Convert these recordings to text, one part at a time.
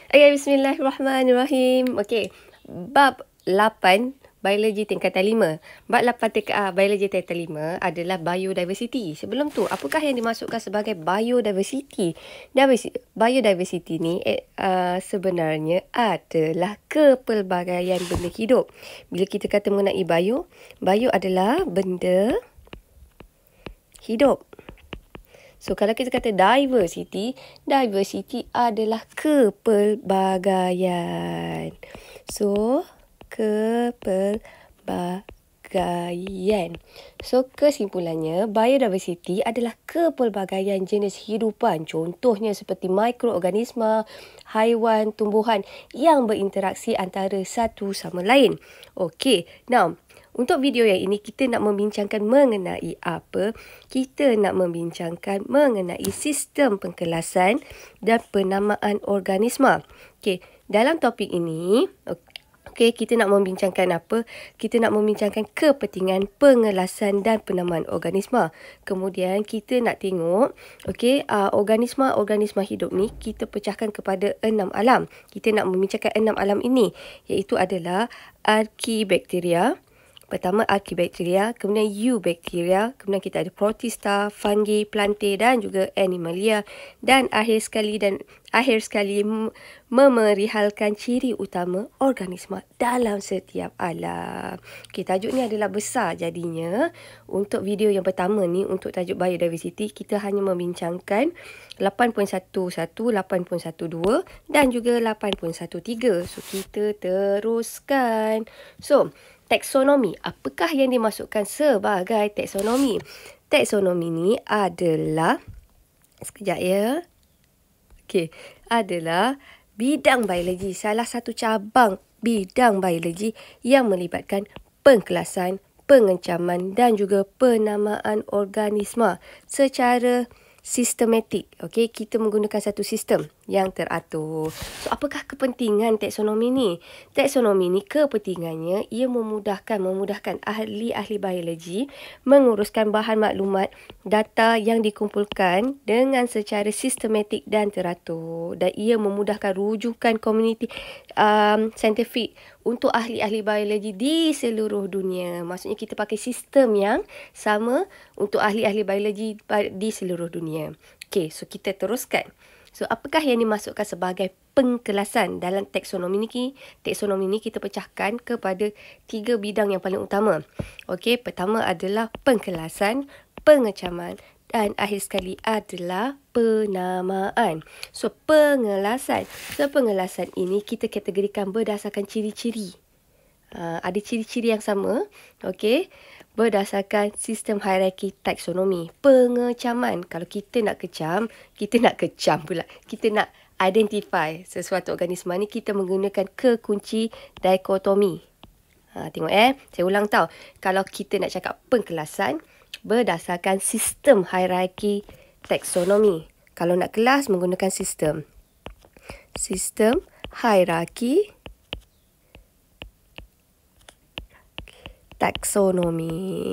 Okay, bismillahirrahmanirrahim. Okay, bab 8 Biologi tingkatan 5. Bab 8 Biologi tingkatan 5 adalah biodiversity. Sebelum tu, apakah yang dimasukkan sebagai biodiversity? Biodiversity ni sebenarnya adalah kepelbagaian benda hidup. Bila kita kata mengenai bio adalah benda hidup. So, kalau kita kata diversity adalah kepelbagaian. So, kepelbagaian. So, kesimpulannya, biodiversity adalah kepelbagaian jenis hidupan. Contohnya seperti mikroorganisma, haiwan, tumbuhan yang berinteraksi antara satu sama lain. Okey, now, untuk video yang ini, kita nak membincangkan mengenai apa? Kita nak membincangkan mengenai sistem pengelasan dan penamaan organisma. Okey, dalam topik ini, kita nak membincangkan apa? Kita nak membincangkan kepentingan pengelasan dan penamaan organisma. Kemudian, kita nak tengok, organisma hidup ni kita pecahkan kepada 6 alam. Kita nak membincangkan 6 alam ini, iaitu adalah arkibakteria. Pertama, arkibakteria, kemudian eubakteria, kemudian kita ada protista, fungi, plantae dan juga animalia. Dan akhir sekali memerihalkan ciri utama organisma dalam setiap alam. Okey, tajuk ni adalah besar jadinya. Untuk video yang pertama ni, untuk tajuk biodiversity, kita hanya membincangkan 8.11, 8.12 dan juga 8.13. So, kita teruskan. So, taksonomi. Apakah yang dimasukkan sebagai taksonomi? Taksonomi ni adalah, sekejap ya. Okey, adalah bidang biologi. Salah satu cabang bidang biologi yang melibatkan pengelasan, pengencaman dan juga penamaan organisma secara sistematik. Okey, kita menggunakan satu sistem yang teratur. So, apakah kepentingan taksonomi ni? Taksonomi ni kepentingannya ia memudahkan ahli-ahli biologi menguruskan bahan maklumat data yang dikumpulkan dengan secara sistematik dan teratur, dan ia memudahkan rujukan komuniti saintifik untuk ahli-ahli biologi di seluruh dunia. Maksudnya kita pakai sistem yang sama untuk ahli-ahli biologi di seluruh dunia. Okey, so kita teruskan. So, apakah yang dimasukkan sebagai pengelasan dalam taksonomi ni? Taksonomi ni kita pecahkan kepada 3 bidang yang paling utama. Okey, pertama adalah pengelasan, pengecaman dan akhir sekali adalah penamaan. So, pengelasan. So, pengelasan ini kita kategorikan berdasarkan ciri-ciri. Ada ciri-ciri yang sama. Okey, berdasarkan sistem hierarki taksonomi. Pengecaman, kalau kita nak kecam pula. Kita nak identify sesuatu organisma ni, kita menggunakan kekunci dikotomi. Tengok saya ulang tau. Kalau kita nak cakap pengelasan, berdasarkan sistem hierarki taksonomi. Kalau nak kelas, menggunakan sistem hierarki taksonomi.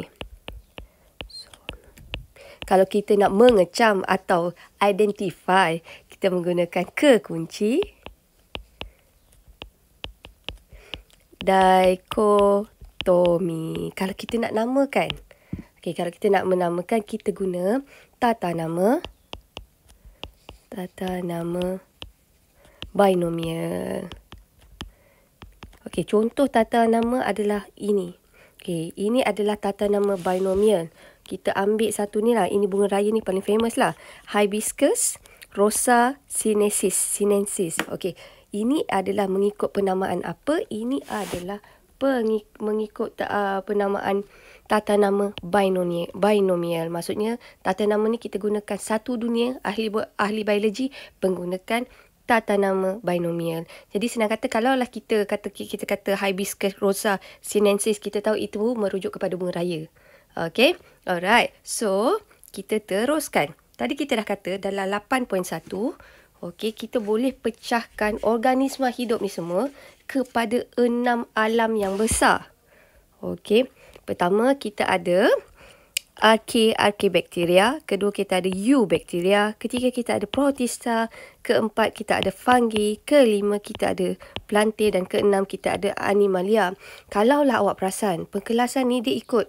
Kalau kita nak mengecam atau identify, kita menggunakan kekunci dikotomi. Kalau kita nak namakan, kalau kita nak menamakan, kita guna tata nama binomial. Contoh tata nama adalah ini. Ini adalah tata nama binomial. Kita ambil satu ni lah. Ini bunga raya ni paling famous lah. Hibiscus rosa sinensis. Ini adalah mengikut penamaan apa? Ini adalah mengikut penamaan tata nama binomial. Maksudnya tata nama ni kita gunakan satu dunia. Ahli biologi menggunakan tata nama binomial. Jadi senang kata, kalaulah kita kata hibiscus rosa sinensis, kita tahu itu merujuk kepada bunga raya. Okey, alright. So, kita teruskan. Tadi kita dah kata dalam 8.1, kita boleh pecahkan organisma hidup ni semua kepada 6 alam yang besar. Pertama kita ada Archaebacteria. Kedua, kita ada eubacteria. Ketiga, kita ada protista. Keempat, kita ada fungi. Kelima, kita ada plantae. Dan keenam, kita ada animalia. Kalaulah awak perasan, pengelasan ni dia ikut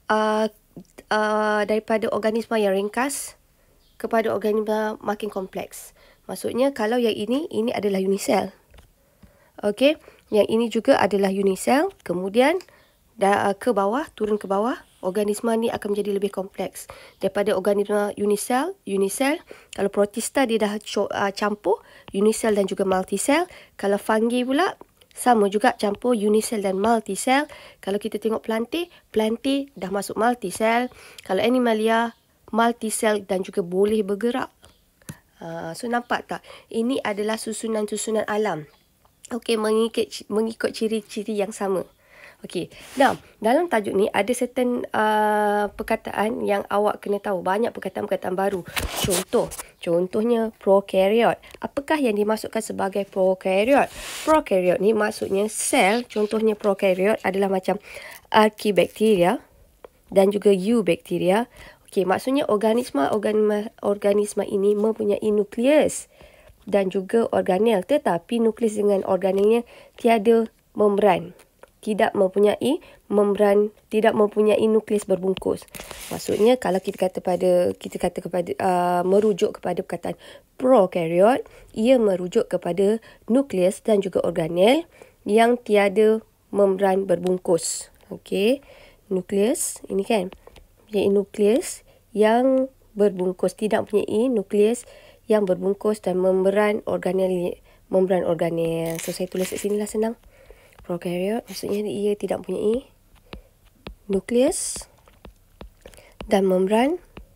daripada organisma yang ringkas kepada organisma makin kompleks. Maksudnya, kalau yang ini adalah unisel. Okey, yang ini juga adalah unisel. Kemudian ke bawah, turun ke bawah, organisma ni akan menjadi lebih kompleks. Daripada organisma unisel, kalau protista dia dah campur unisel dan juga multisel. Kalau fungi pula sama juga campur unisel dan multisel. Kalau kita tengok plantae dah masuk multisel. Kalau animalia, multisel dan juga boleh bergerak. So nampak tak? Ini adalah susunan-susunan alam. Okey, mengikut ciri-ciri yang sama. Okey. Now, dalam tajuk ni ada certain perkataan yang awak kena tahu. Banyak perkataan-perkataan baru. Contohnya prokaryote. Apakah yang dimasukkan sebagai prokaryote? Prokaryote ni maksudnya sel. Contohnya prokaryote adalah macam archaebacteria dan juga eubacteria. Okey, maksudnya organisma ini mempunyai nukleus dan juga organel, tetapi nukleus dengan organelnya tiada membran. Tidak mempunyai membran, tidak mempunyai nukleus berbungkus. Maksudnya kalau kita kata kepada merujuk kepada perkataan prokaryote, ia merujuk kepada nukleus dan juga organel yang tiada membran berbungkus. Okey, nukleus ini kan, mempunyai nukleus yang berbungkus, tidak mempunyai nukleus yang berbungkus dan membran organel. So saya tulis kat sini lah, senang. Prokaryote maksudnya ia tidak mempunyai nukleus dan membran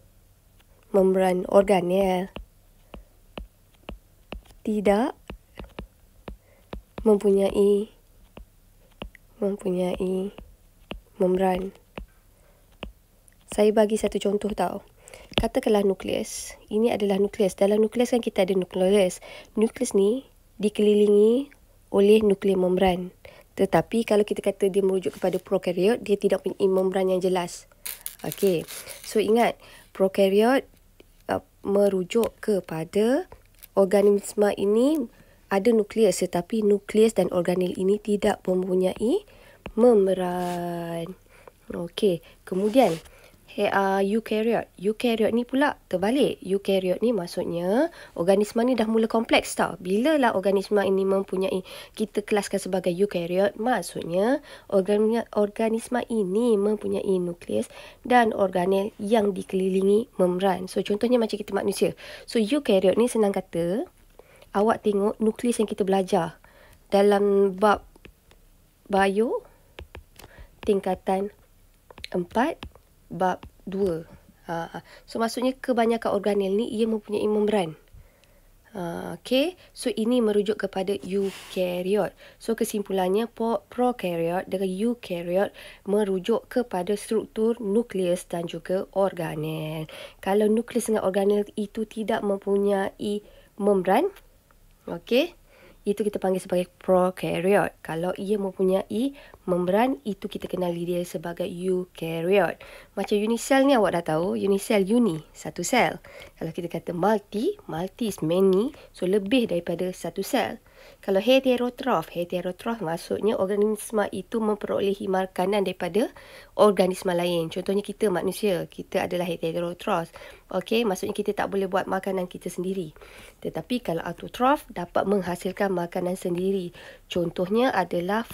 organel. Tidak mempunyai membran. Saya bagi satu contoh tau. Katakanlah nukleus. Ini adalah nukleus. Dalam nukleus kan kita ada nukleus. Nukleus ni dikelilingi oleh nukleus membran. Tetapi kalau kita kata dia merujuk kepada prokaryote, dia tidak punya membran yang jelas. Okey. So ingat, prokaryote merujuk kepada organisma ini ada nukleus, tetapi nukleus dan organel ini tidak mempunyai membran. Okey. Kemudian eukaryote. Eukaryote ni pula terbalik. Eukaryote ni maksudnya organisma ni dah mula kompleks tau. Bila lah organisma ini mempunyai, kita kelaskan sebagai eukaryote, maksudnya organisma ini mempunyai nukleus dan organel yang dikelilingi membran. So contohnya macam kita manusia. So eukaryote ni senang kata, awak tengok nukleus yang kita belajar dalam bab bio tingkatan 4 bab 2. So maksudnya kebanyakan organel ni ia mempunyai membran. Okey. So ini merujuk kepada eukaryote. So kesimpulannya prokaryote dengan eukaryote merujuk kepada struktur nukleus dan juga organel. Kalau nukleus dengan organel itu tidak mempunyai membran, okey, itu kita panggil sebagai prokaryote. Kalau ia mempunyai membran, itu kita kenali dia sebagai eukaryote. Macam unisel ni awak dah tahu. Unisel, satu sel. Kalau kita kata multi is many. So lebih daripada satu sel. Kalau heterotroph maksudnya organisma itu memperolehi makanan daripada organisma lain. Contohnya kita manusia, kita adalah heterotroph. Okey, maksudnya kita tak boleh buat makanan kita sendiri. Tetapi kalau autotroph dapat menghasilkan makanan sendiri. Contohnya adalah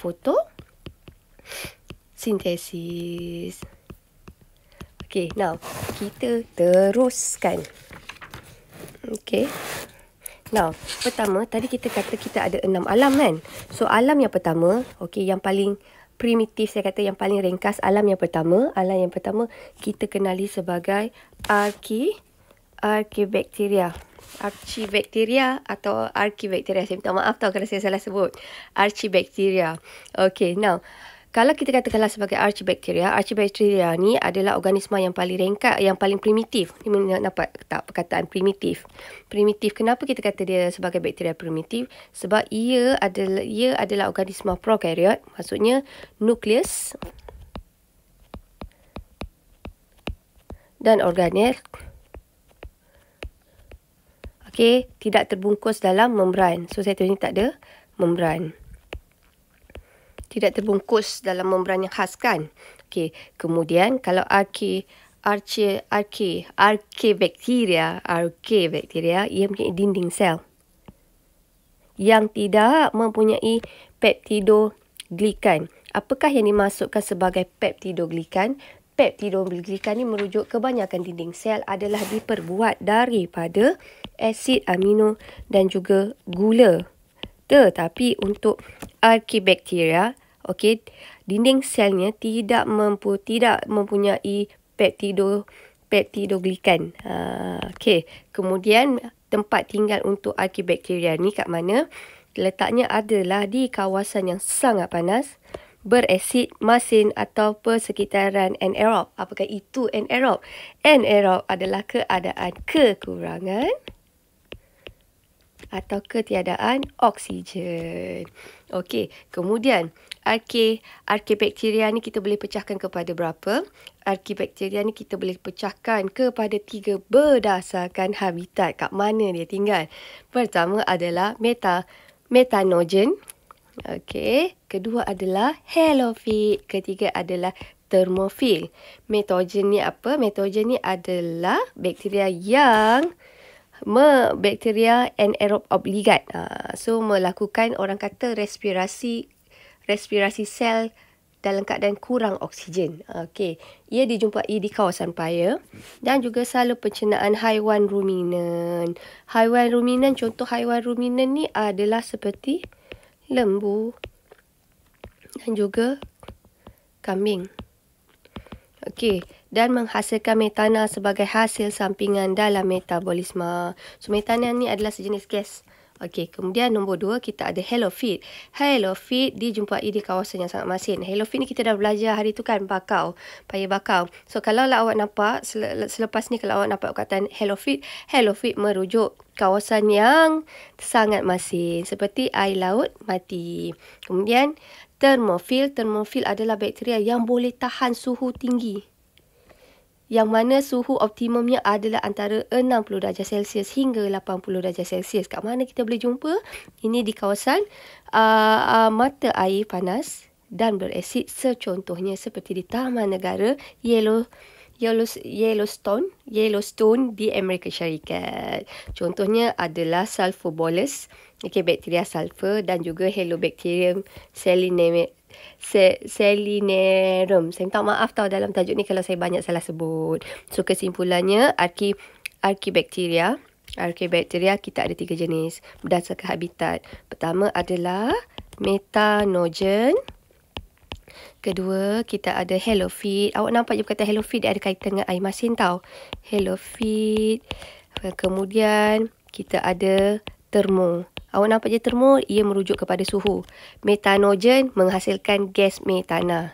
fotosintesis. Okey, now kita teruskan. Okey. Now, pertama, tadi kita kata kita ada 6 alam kan? So, alam yang pertama, okey, yang paling primitif, saya kata yang paling ringkas, alam yang pertama kita kenali sebagai archaebacteria. Archaebacteria atau archaebacteria. Saya minta maaf tau kalau saya salah sebut. Archaebacteria. Okey, now, kalau kita katakanlah sebagai archaebacteria ni adalah organisma yang paling ringkas, yang paling primitif. Ni nampak tak perkataan primitif? Primitif, kenapa kita kata dia sebagai bakteria primitif? Sebab ia adalah organisma prokaryote, maksudnya nukleus dan organel. Okey, tidak terbungkus dalam membran. So, saya tulis ni tak ada membran. Tidak terbungkus dalam membran yang khas kan. Okey, kemudian kalau arkebakteria, ia mempunyai dinding sel yang tidak mempunyai peptidoglikan. Apakah yang dimaksudkan sebagai peptidoglikan? Peptidoglikan ni merujuk kebanyakan dinding sel adalah diperbuat daripada asid amino dan juga gula. Tetapi untuk arkebakteria, okey, dinding selnya tidak mempunyai peptidoglikan. Okey, kemudian tempat tinggal untuk arkebakteria ni kat mana? Letaknya adalah di kawasan yang sangat panas, berasid, masin atau persekitaran anaerob. Apakah itu anaerob? Anaerob adalah keadaan kekurangan atau ketiadaan oksigen. Okey, kemudian arkebakteria ni kita boleh pecahkan kepada berapa? Arkebakteria ni kita boleh pecahkan kepada 3 berdasarkan habitat. Kat mana dia tinggal? Pertama adalah metanogen. Okey, kedua adalah halofit, ketiga adalah termofil. Metogen ni apa? Metogen ni adalah bakteria yang bakteria anaerob obligat. So melakukan, orang kata, respirasi sel dalam keadaan kurang oksigen. Okey, ia dijumpai di kawasan paya dan juga salur pencernaan haiwan ruminan. Haiwan ruminan, contoh haiwan ruminan ni adalah seperti lembu dan juga kambing. Okey, dan menghasilkan metana sebagai hasil sampingan dalam metabolisme. So, metana ni adalah sejenis gas. Okey, kemudian nombor 2 kita ada halofit. Halofit dijumpai di kawasan yang sangat masin. Halofit ni kita dah belajar hari tu kan, paya bakau. So, kalau awak nampak, selepas ni kalau awak nampak perkataan halofit, halofit merujuk kawasan yang sangat masin, seperti air laut mati. Kemudian, termofil adalah bakteria yang boleh tahan suhu tinggi, yang mana suhu optimumnya adalah antara 60 darjah Celsius hingga 80 darjah Celsius. Kat mana kita boleh jumpa? Ini di kawasan mata air panas dan berasid, secontohnya seperti di Taman Negara Yellowstone di Amerika Syarikat. Contohnya adalah sulfobolus, bakteria sulfur, dan juga Halobacterium salinearum. Saya minta maaf dalam tajuk ni kalau saya banyak salah sebut. So, kesimpulannya, arkebakteria kita ada 3 jenis berdasarkan habitat. Pertama adalah metanogen. Kedua, kita ada halofit. Awak nampak je perkataan halofit, dia ada kaitan dengan air masin tau. Halofit. Kemudian, kita ada termo. Awak nampak je termo, ia merujuk kepada suhu. Metanogen menghasilkan gas metana.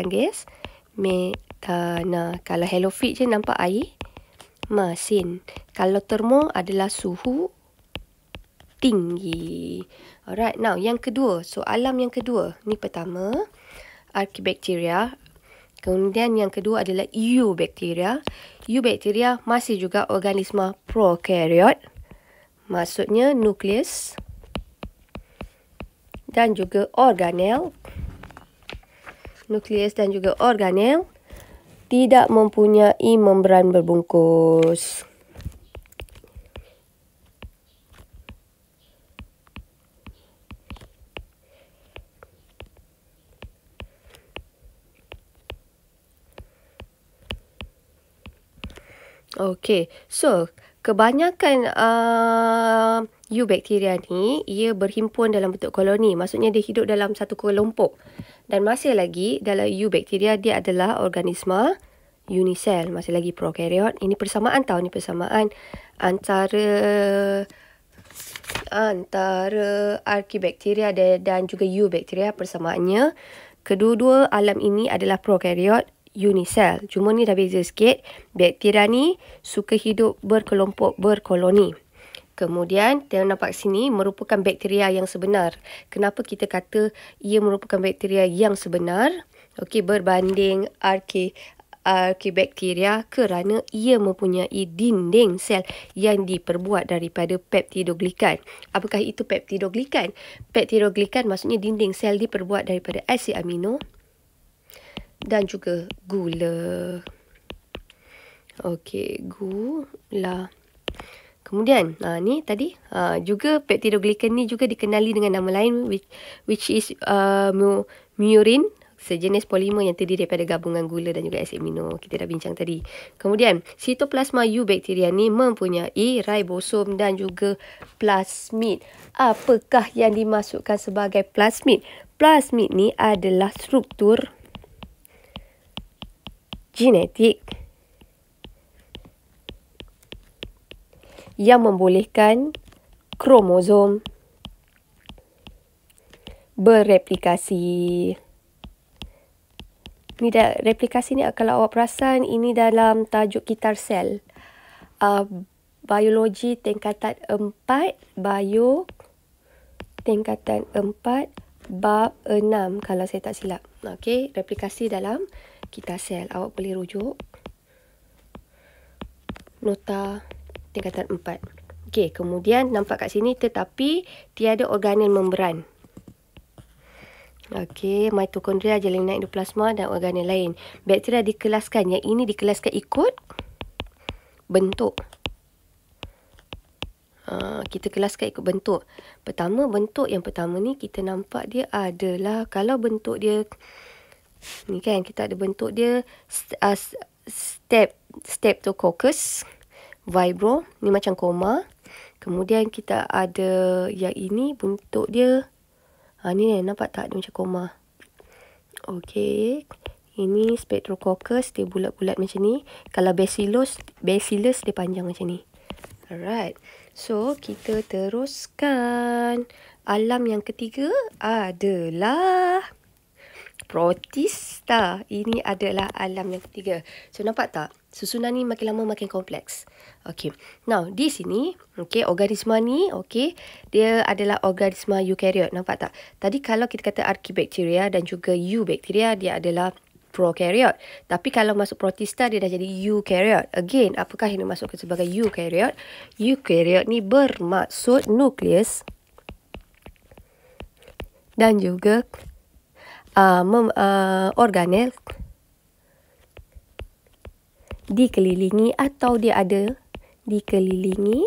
Kalau halofit je nampak air masin. Kalau termo adalah suhu tinggi. Alright, now yang kedua, soalan yang kedua. Ni pertama, arkebakteria. Kemudian yang kedua adalah eubakteria. Eubakteria masih juga organisma prokariot. Maksudnya nukleus dan juga organel. Nukleus dan juga organel tidak mempunyai membran berbungkus. Okey, so kebanyakan eubakteria ni, ia berhimpun dalam bentuk koloni. Maksudnya dia hidup dalam satu kelompok. Dan masih lagi, dalam eubakteria dia adalah organisma unisel. Masih lagi prokariot. Ini persamaan tau. Ini persamaan antara arkebakteria dan juga eubakteria. Persamaannya, kedua-dua alam ini adalah prokariot unisel. Cuma ni dah beza sikit. Bakteria ni suka hidup berkelompok, berkoloni. Kemudian, yang nampak sini merupakan bakteria yang sebenar. Kenapa kita kata ia merupakan bakteria yang sebenar? Okey, berbanding Archaebacteria kerana ia mempunyai dinding sel yang diperbuat daripada peptidoglikan. Apakah itu peptidoglikan? Peptidoglikan maksudnya dinding sel diperbuat daripada asid amino dan juga gula. Okey, gula. Kemudian, ni tadi juga peptidoglikan ni juga dikenali dengan nama lain which is murin, sejenis polimer yang terdiri daripada gabungan gula dan juga asid amino. Kita dah bincang tadi. Kemudian, sitoplasma eubacteria ni mempunyai ribosom dan juga plasmid. Apakah yang dimasukkan sebagai plasmid? Plasmid ni adalah struktur genetik yang membolehkan kromosom bereplikasi. Ni replikasi ni kalau awak perasan ini dalam tajuk kitar sel. Biologi tingkatan 4, bio tingkatan 4, bab 6 kalau saya tak silap. Okey, replikasi dalam kitar sel. Awak boleh rujuk nota tingkatan 4. Okey, kemudian nampak kat sini tetapi tiada organel membran. Okey, mitokondria, jalinan endoplasma dan organel lain. Bakteria dikelaskan. Yang ini dikelaskan ikut bentuk. Kita kelaskan ikut bentuk. Bentuk yang pertama ni kita nampak dia adalah, kalau bentuk dia ni kan, kita ada bentuk dia Streptococcus vibrio, ni macam koma. Kemudian kita ada yang ini bentuk dia ni nampak tak, dia macam koma. Okey, ini Streptococcus, dia bulat-bulat macam ni. Kalau Bacillus dia panjang macam ni. Alright, so kita teruskan. Alam yang ketiga adalah protista. Ini adalah alam yang ketiga. So nampak tak? Susunan ni makin lama makin kompleks. Okey. Now, di sini, organisma ni, dia adalah organisma eukariot. Nampak tak? Tadi kalau kita kata archaebacteria dan juga eubacteria, dia adalah prokaryote. Tapi kalau masuk protista, dia dah jadi eukariot. Again, apakah yang dimasukkan sebagai eukariot? Eukariot ni bermaksud nukleus dan juga organel dikelilingi atau dia ada dikelilingi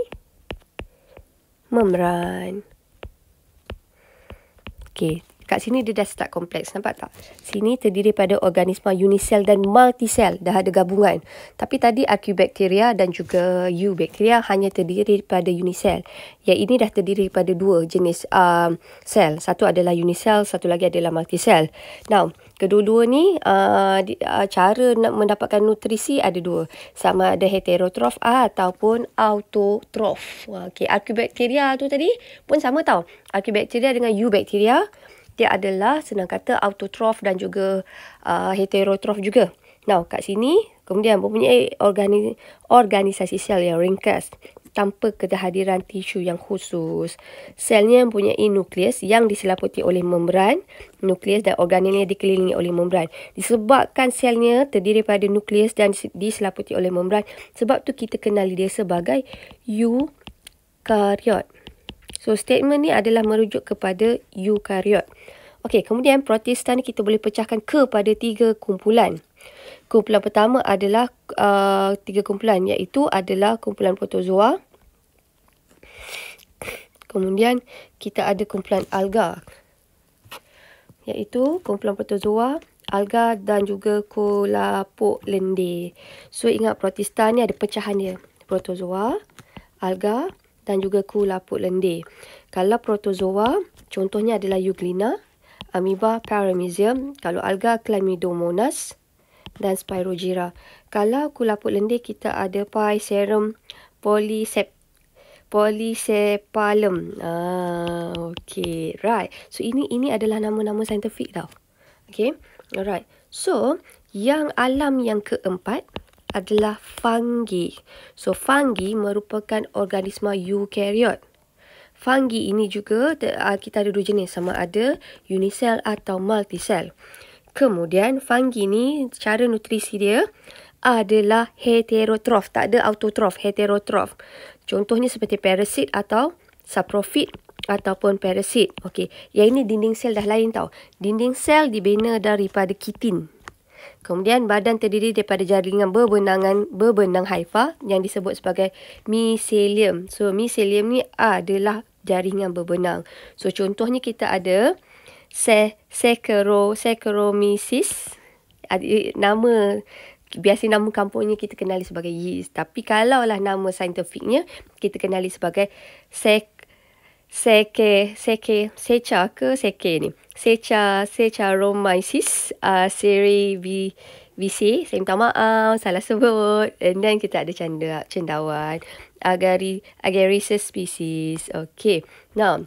membran. Okey, kat sini dia dah start kompleks, nampak tak? Sini terdiri pada organisma unisel dan multisel, dah ada gabungan. Tapi tadi archaebacteria dan juga eubacteria hanya terdiri pada unisel. Yang ini dah terdiri pada dua jenis sel. Satu adalah unisel, satu lagi adalah multisel. Now, kedua-dua ni cara nak mendapatkan nutrisi ada dua. Sama ada heterotrof ataupun autotrof. Okey, archaebacteria tu tadi pun sama tau. Archaebacteria dengan eubacteria, dia adalah senang kata autotrof dan juga heterotrof juga. Now, kat sini kemudian mempunyai organisasi sel yang ringkas tanpa kehadiran tisu yang khusus. Selnya mempunyai nukleus yang diselaputi oleh membran. Nukleus dan organelnya dikelilingi oleh membran. Disebabkan selnya terdiri pada nukleus dan diselaputi oleh membran, sebab tu kita kenali dia sebagai eukariot. So, statement ni adalah merujuk kepada eukariot. Okey, kemudian protista ni kita boleh pecahkan kepada 3 kumpulan. Kumpulan pertama adalah 3 kumpulan, iaitu adalah kumpulan protozoa. Kemudian kita ada kumpulan alga, iaitu kumpulan protozoa, alga dan juga kulapuk lendir. So ingat protista ni ada pecahan dia. Protozoa, alga dan juga kulapuk lendir. Kalau protozoa, contohnya adalah Euglena, amoeba, paramecium. Kalau alga, Chlamydomonas dan Spirogyra. Kalau kulapuk lendir, kita ada Picerum polycephalum. Okay, right. So ini adalah nama-nama saintifik tau. Okay, alright. So yang alam yang keempat adalah fungi. So fungi merupakan organisma eukariot. Fungi ini juga kita ada dua jenis, sama ada unisel atau multisel. Kemudian fungi ni cara nutrisi dia adalah heterotrof, tak ada autotrof, heterotrof. Contohnya seperti parasit atau saprofit ataupun parasit. Okey, yang ini dinding sel dah lain tau. Dinding sel dibina daripada kitin. Kemudian badan terdiri daripada jaringan berbenang haifa yang disebut sebagai miselium. So miselium ni adalah jaringan berbenang. So contohnya kita ada Saccharomyces. Nama biasa nama kampungnya kita kenali sebagai yeast. Tapi kalaulah nama saintifiknya kita kenali sebagai Saccharomyces cerevisiae. Saya minta maaf, salah sebut. And then kita ada cendawan, Agaricus species. Okay, now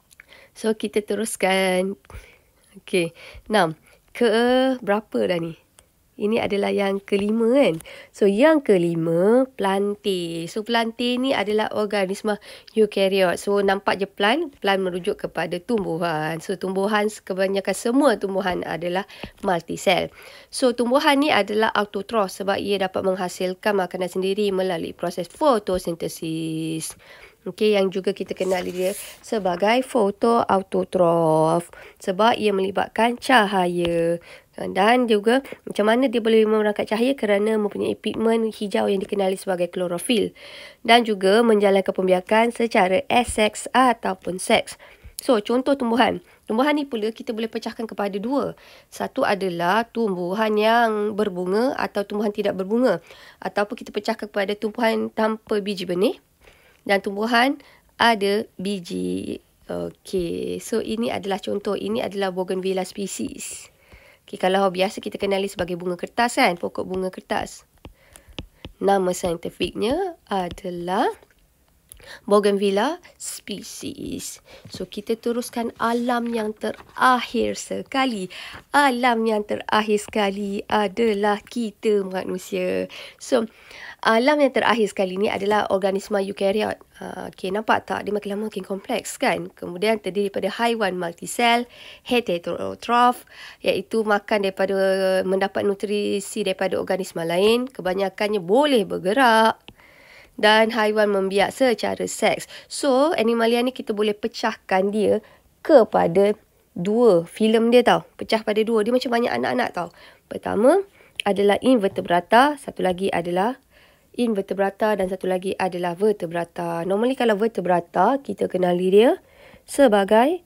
so kita teruskan. Okay, now ke berapa dah ni? Ini adalah yang kelima kan. So yang kelima, plantae. So plantae ni adalah organisma eukaryote. So nampak je plant merujuk kepada tumbuhan. So tumbuhan, kebanyakan semua tumbuhan adalah multisel. So tumbuhan ni adalah autotrof sebab ia dapat menghasilkan makanan sendiri melalui proses fotosintesis. Okey, yang juga kita kenali dia sebagai fotoautotrof sebab ia melibatkan cahaya. Dan juga macam mana dia boleh merangkap cahaya kerana mempunyai pigmen hijau yang dikenali sebagai klorofil. Dan juga menjalankan pembiakan secara aseks ataupun seks. So contoh tumbuhan. Tumbuhan ni pula kita boleh pecahkan kepada dua. Satu adalah tumbuhan yang berbunga atau tumbuhan tidak berbunga. Ataupun kita pecahkan kepada tumbuhan tanpa biji benih. Dan tumbuhan ada biji. Okey, so ini adalah contoh. Ini adalah bougainvillea species. Okay, kalau biasa kita kenali sebagai bunga kertas kan, pokok bunga kertas. Nama saintifiknya adalah Bougainvillea species. So kita teruskan alam yang terakhir sekali. Alam yang terakhir sekali adalah kita manusia. So alam yang terakhir sekali ni adalah organisma eukaryote. Okay, nampak tak? Dia makin lama makin kompleks kan? Kemudian terdiri daripada haiwan multisel, heterotrof, iaitu makan daripada mendapat nutrisi daripada organisma lain. Kebanyakannya boleh bergerak. Dan haiwan membiak secara seks. So, animalia ni kita boleh pecahkan dia kepada dua. Filem dia tau. Pecah pada dua. Dia macam banyak anak-anak tau. Pertama adalah invertebrata. Satu lagi adalah invertebrata. Dan satu lagi adalah vertebrata. Normally kalau vertebrata, kita kenali dia sebagai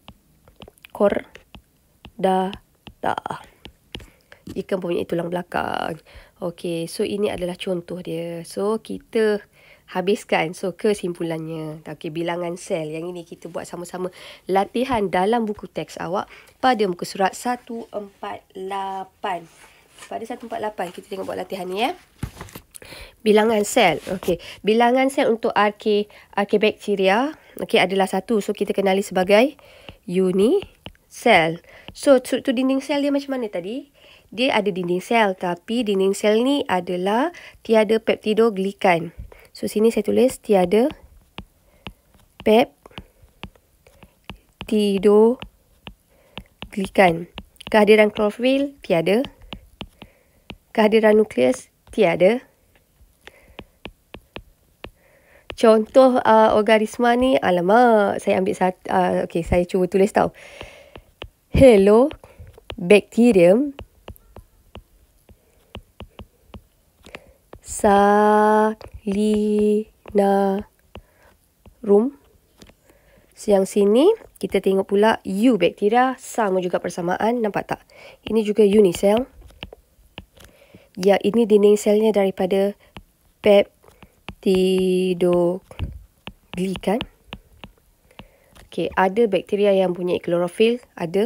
chordata. Ikan mempunyai tulang belakang. Okey, so ini adalah contoh dia. So, kita habiskan. So, kesimpulannya. Okey, bilangan sel. Yang ini kita buat sama-sama latihan dalam buku teks awak pada muka surat 148. Pada 148, kita tengok buat latihan ni ya. Bilangan sel. Okey, bilangan sel untuk Archaebacteria adalah 1. So, kita kenali sebagai unisel. So, struktur dinding sel dia macam mana tadi? Dia ada dinding sel, tapi dinding sel ni adalah tiada peptidoglikan. So, sini saya tulis tiada peptidoglikan. Kehadiran klorofil tiada. Kehadiran nukleus tiada. Contoh organisma ni, alamak, saya ambil satu. Okey, saya cuba tulis tau. Hello, bacterium. Salinarum. Yang sini kita tengok pula eubacteria, sama juga persamaan, nampak tak? Ini juga unisel. Ya, ini dinding selnya daripada peptidoglikan. Okey, ada bakteria yang punya klorofil, ada.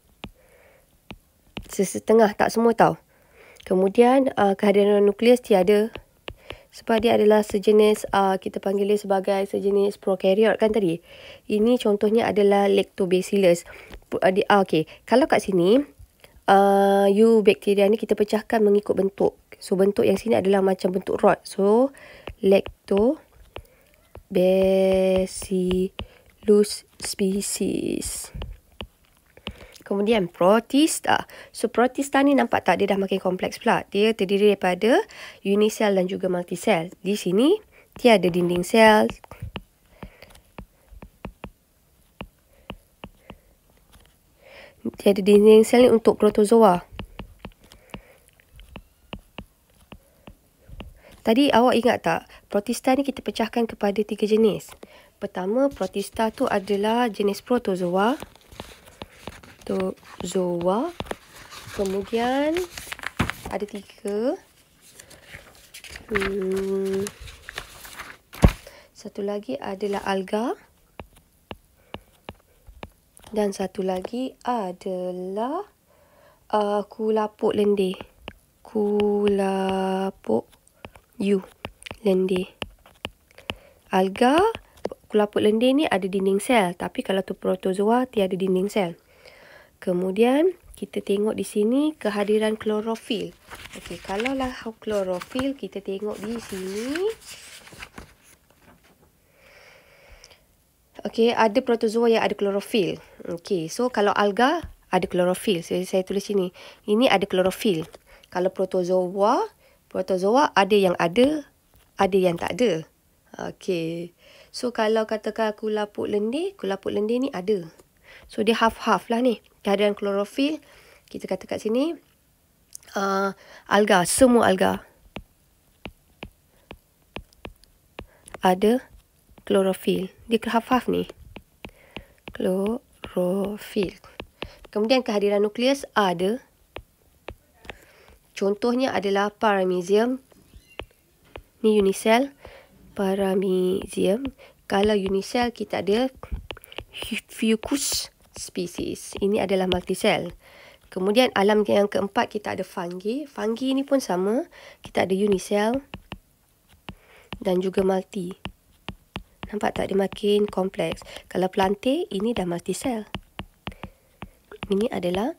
Sesetengah, tak semua tau. Kemudian kehadiran nukleus tiada. Sebab dia adalah sejenis, kita panggil dia sebagai sejenis prokaryote kan tadi. Ini contohnya adalah lactobacillus. Okey, kalau kat sini, eubacteria ni kita pecahkan mengikut bentuk. So, bentuk yang sini adalah macam bentuk rod. So, lactobacillus species. Kemudian protista. So protista ni nampak tak, dia dah makin kompleks pula. Dia terdiri daripada unisel dan juga multisel. Di sini tiada dinding sel. Tiada dinding sel ni untuk protozoa. Tadi awak ingat tak, protista ni kita pecahkan kepada 3 jenis. Pertama, protista tu adalah jenis protozoa. Kemudian ada 3. Satu lagi adalah alga. Dan satu lagi adalah kulapuk lendir. Kulapuk lendir. Alga, kulapuk lendir ni ada dinding sel. Tapi kalau tu protozoa, tiada dinding sel. Kemudian kita tengok di sini kehadiran klorofil. Okey, kalau lah klorofil, kita tengok di sini. Okey, ada protozoa yang ada klorofil. Okey, so kalau alga ada klorofil. So, saya tulis sini. Ini ada klorofil. Kalau protozoa ada yang ada yang tak ada. Okey. So kalau katakan kulapuk lendir ni ada. So dia half-half lah ni. Kehadiran klorofil, kita kata kat sini alga, semua alga ada klorofil. Dia half-half ni. Klorofil. Kemudian kehadiran nukleus ada. Contohnya adalah paramecium. Ni unisel. Paramecium. Kalau unisel kita ada fucus species. Ini adalah multisel. Kemudian alam yang keempat kita ada fungi. Fungi ni pun sama. Kita ada unisel dan juga multi. Nampak tak, dia makin kompleks. Kalau plantae, ini dah multisel. Ini adalah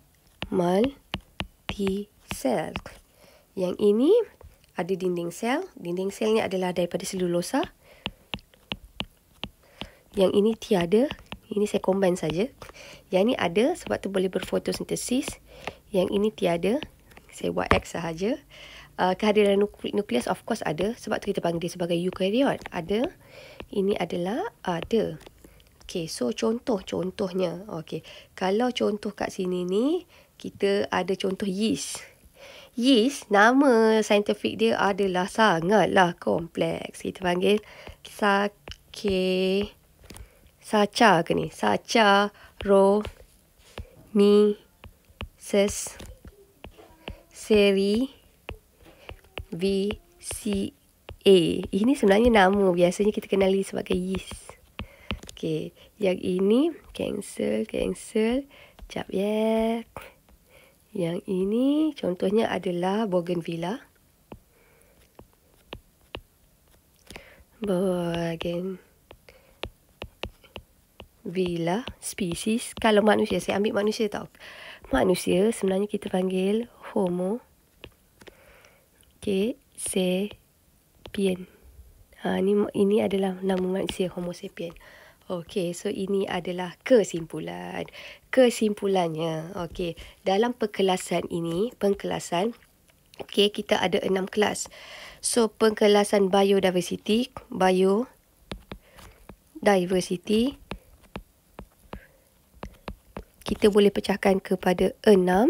multisel. Yang ini ada dinding sel. Dinding sel ni adalah daripada selulosa. Yang ini tiada. Ini saya combine saja. Yang ini ada sebab tu boleh berfotosintesis. Yang ini tiada. Saya buat X sahaja. Kehadiran nukleus of course ada. Sebab tu kita panggil dia sebagai eukaryote. Ada. Ini adalah ada. Okey, so contohnya. Okey, kalau contoh kat sini ni, kita ada contoh yeast. Yeast, nama saintifik dia adalah sangatlah kompleks. Kita panggil Sacha ke ni? Saccharomyces cerevisiae. Ini sebenarnya nama biasanya kita kenali sebagai yeast. Okey, yang ini cancel. Sekejap ya. Yang ini contohnya adalah bougainvillea. Bougainvillea species. Kalau manusia, saya ambil manusia tau. Manusia sebenarnya kita panggil Homo. Okey, sapien. Ini adalah nama manusia, Homo sapien. Okey, so ini adalah kesimpulan. Kesimpulannya, okey, dalam pengkelasan ini, okey, kita ada 6 kelas. So, pengkelasan biodiversity, kita boleh pecahkan kepada 6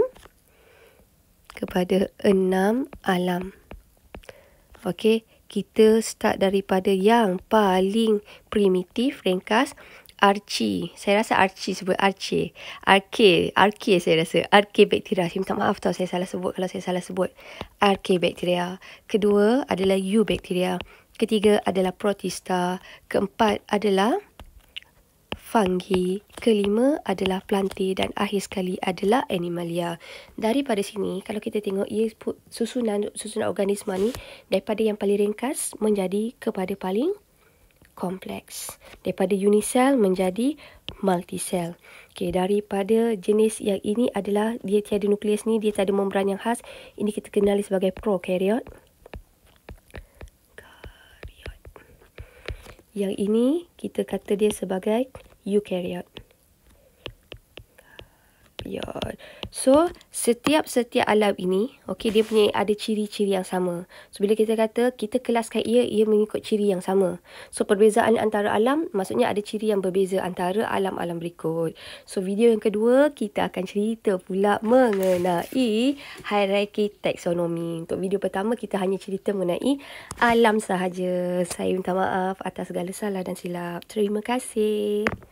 alam. Okey, kita start daripada yang paling primitif, ringkas, Archie. Saya rasa Archie sebut Archie. Archaea saya rasa. Archaebacteria. Saya minta maaf tau saya salah sebut kalau saya salah sebut. Archaebacteria. Kedua adalah Eubacteria. Ketiga adalah Protista. Keempat adalah fungi. Kelima adalah plantae dan akhir sekali adalah animalia. Daripada sini kalau kita tengok ia susunan organisma ni daripada yang paling ringkas menjadi kepada paling kompleks. Daripada unisel menjadi multisel. Okey, daripada jenis yang ini adalah dia tiada nukleus ni, dia tiada membran yang khas. Ini kita kenali sebagai prokaryote. Yang ini kita kata dia sebagai eukaryote. Ya. So, setiap alam ini, okey, dia punya ada ciri-ciri yang sama. So, bila kita kata kita kelaskan ia mengikut ciri yang sama. So, perbezaan antara alam maksudnya ada ciri yang berbeza antara alam-alam berikut. So, video yang kedua kita akan cerita pula mengenai hierarki taksonomi. Untuk video pertama kita hanya cerita mengenai alam sahaja. Saya minta maaf atas segala salah dan silap. Terima kasih.